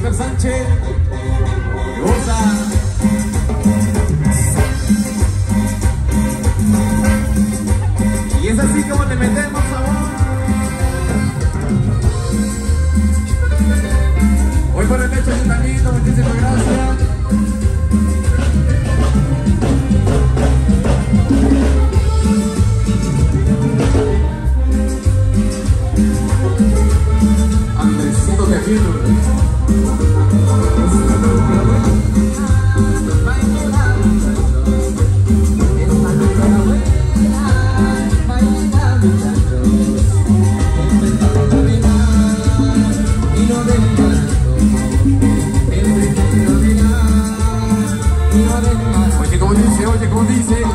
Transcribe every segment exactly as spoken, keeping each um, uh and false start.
Oscar Sánchez, goza. Y es así como le metemos sabor. Hoy por el hecho de Ayuntamiento, muchísimas gracias. Andresito de Aquino. Oye, ¿cómo dice? Oye, ¿cómo dice?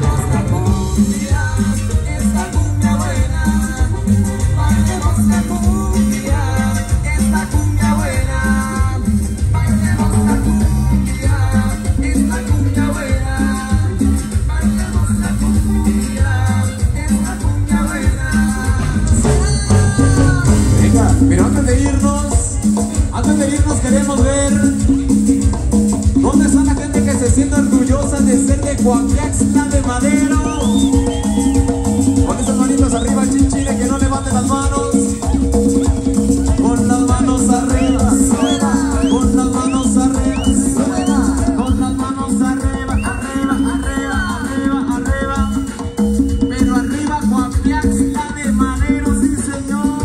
Pero antes de irnos, antes de irnos queremos ver dónde está la gente que se siente orgullosa de ser de Coapiaxtla de Madero. Con esas manitas arriba, chinchile, que no levanten las manos. Con las manos arriba, suena. Con las manos arriba, suena. Con las manos arriba, arriba, arriba, arriba, arriba. Pero arriba Coapiaxtla de Madero, sí señor.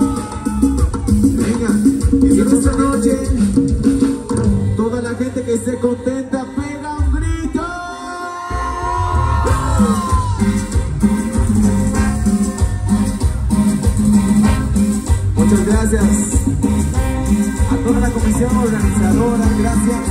Y en esta noche, toda la gente que esté contenta, pega un grito. Muchas gracias a toda la comisión organizadora, gracias.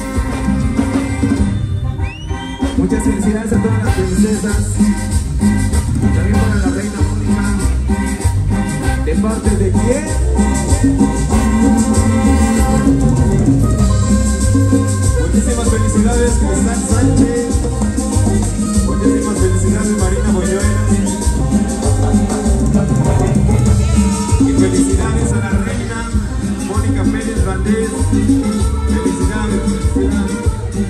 Muchas felicidades a todas las princesas. También para la reina Mónica. ¿De parte de quién? Muchísimas felicidades, Cristal Sánchez. Muchísimas felicidades, Marina Boyuela. Y felicidades a la reina Mónica Pérez Valdés. Felicidades, felicidades.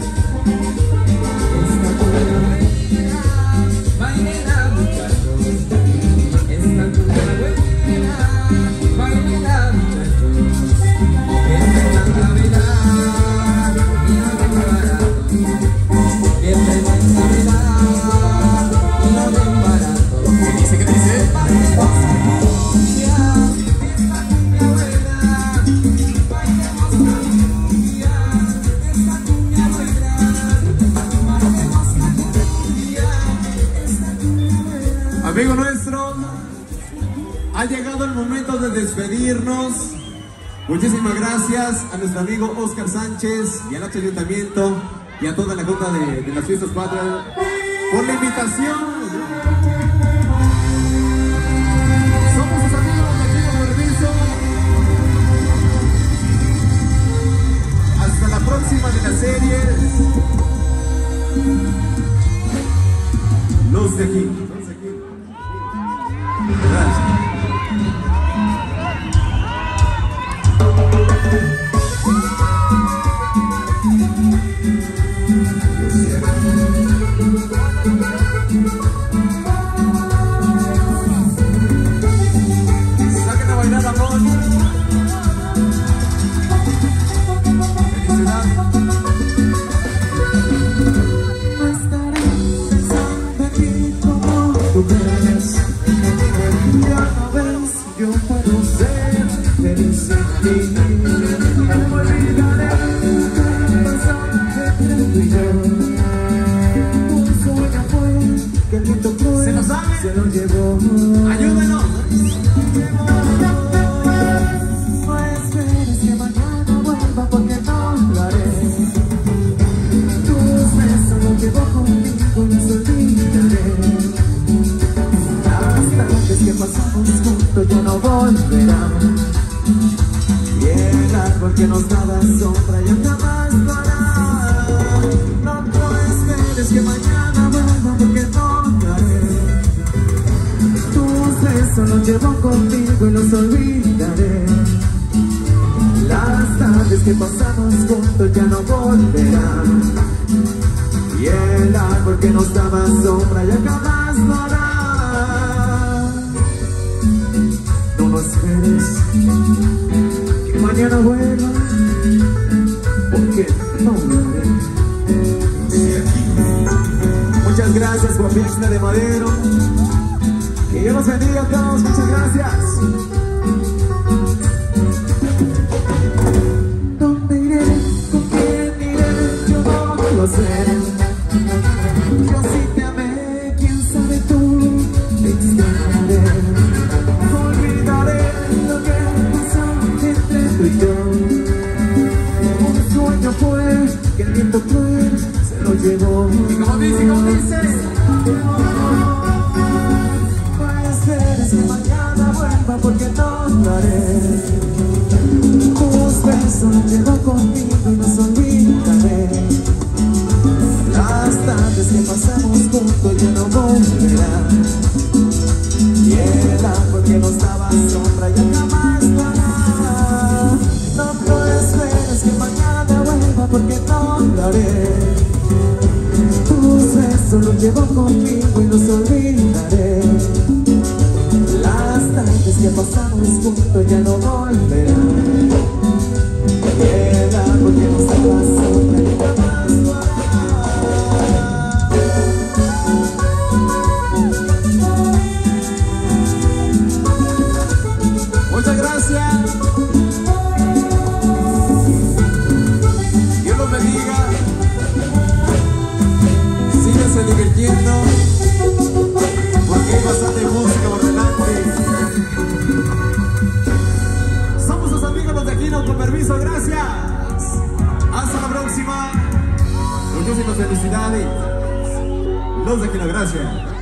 Amigo nuestro, ha llegado el momento de despedirnos. Muchísimas gracias a nuestro amigo Oscar Sánchez y al Ayuntamiento y a toda la Junta de, de las Fiestas Patrias por la invitación. Somos sus amigos de Chino Permiso. Hasta la próxima de las series. Los de aquí. Gracias. Saquen a bailar, amor. Felicidad. No estaré pensando en ti como tú ves. Ya no ves, yo puedo ser feliz sin ti. No me olvidaré de pasar entre tú y yo. Un sueño fue que el viento fue, ¿Se lo sabe? se lo llevó. Ayúdenos. No esperes que mañana vuelva porque no lo haré. Tus besos los llevo conmigo, los olvidaré. Las tardes que pasamos juntos ya no volverán. Y el árbol que nos daba sombra ya jamás lo hará. No, no esperes que mañana vuelva porque no lo haré. Tus besos los llevo conmigo y los olvidaré. Las tardes tardes que pasamos juntos ya no volverán. Y el árbol que nos daba sombra ya jamás lo hará. No nos esperes que mañana vuelva, porque no volveré. Muchas gracias, Guapiaxtla de Madero. Que Dios los bendiga a todos, muchas gracias. ¿Dónde iré? ¿Con quién iré? Yo no lo sé. Yo sí te amé, quién sabe tú. Te extrañaré. Olvidaré lo que pasó entre tú y yo. Un sueño fue que el viento cruel se lo llevó. Y como dice, como dice, que mañana vuelva porque no lo haré. Tus besos los llevo conmigo y nos olvidaré. Las tardes que pasamos juntos ya no volverán. Y el árbol que nos daba sombra ya jamás lo hará. No, no esperes que mañana vuelva porque no lo haré. Tus besos los llevo conmigo y nos olvidaré. Las tardes que pasamos juntos ya no volverán. El árbol que nos daba sombra ya jamás lo hará. muchas gracias. Dios los bendiga. Síguense divirtiendo, porque hay bastante música por delante. Somos sus amigos los de Aquino, con permiso, gracias. Hasta la próxima. Muchísimas felicidades. Los de Aquino, gracias.